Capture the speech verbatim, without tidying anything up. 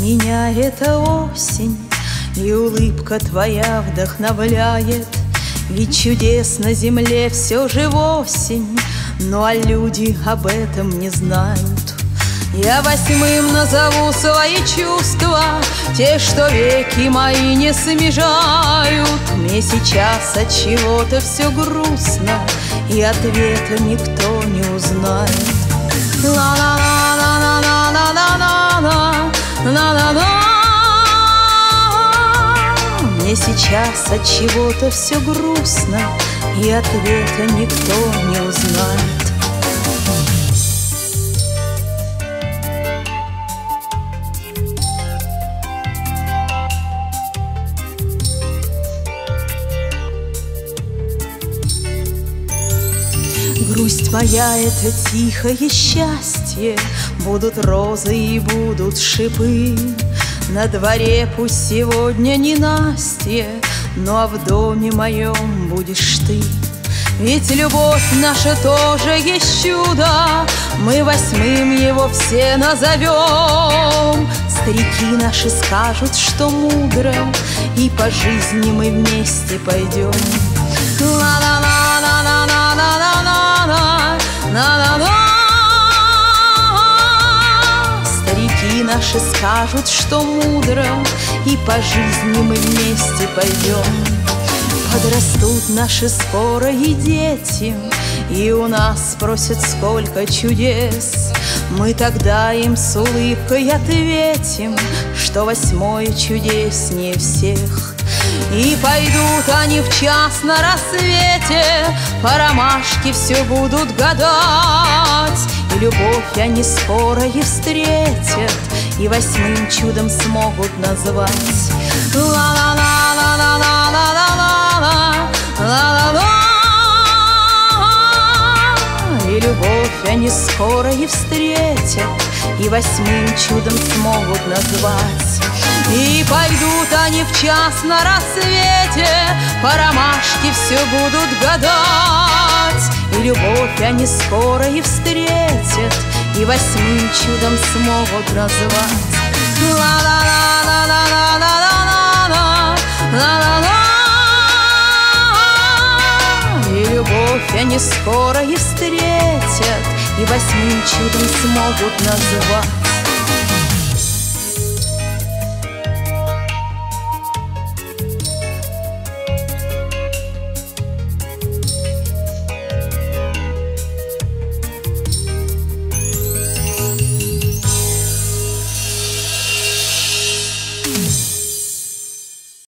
меня эта осень, и улыбка твоя вдохновляет. Ведь чудес на земле все же в осень, ну а люди об этом не знают. Я восьмым назову свои чувства, те, что веки мои не смежают. Мне сейчас от чего-то все грустно, и ответа никто не узнает. Ла-ла-ла-ла-ла-ла-ла-ла-ла-ла-ла. Мне сейчас от чего-то все грустно, и ответа никто не узнает. Грусть моя — это тихое счастье, будут розы и будут шипы. На дворе пусть сегодня ненастье, ну а в доме моем будешь ты. Ведь любовь наша тоже есть чудо, мы восьмым его все назовем. Старики наши скажут, что мудро, и по жизни мы вместе пойдем. Ла-ла-ла-ла-ла-ла-ла-ла-ла-ла. Старики наши скажут, что мудро, и по жизни мы вместе пойдем. Подрастут наши скоро и дети, и у нас спросят, сколько чудес. Мы тогда им с улыбкой ответим, что восьмое чудеснее всех. И пойдут они в час на рассвете, по ромашке все будут гадать. И любовь они скоро и встретят, и восьмым чудом смогут назвать. Ла-ла-ла-ла-ла-ла-ла-ла-ла-ла. И любовь они скоро и встретят, и восьмым чудом смогут назвать. И пойдут они в час на рассвете, по ромашке все будут гадать. И любовь они скоро и встретят, и восьмым чудом смогут назвать. Ла-ла-ла-ла-ла-ла-ла-ла-ла-ла. И любовь они скоро и встретят, и восьмым чудом смогут назвать.